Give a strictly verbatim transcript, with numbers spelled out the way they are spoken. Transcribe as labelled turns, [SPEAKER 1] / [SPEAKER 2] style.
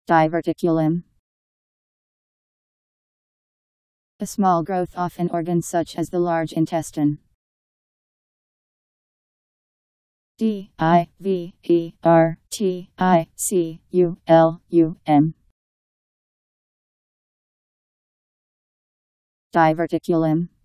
[SPEAKER 1] Diverticulum. A small growth of an organ such as the large intestine. D I V E R T I C U L U M. Diverticulum.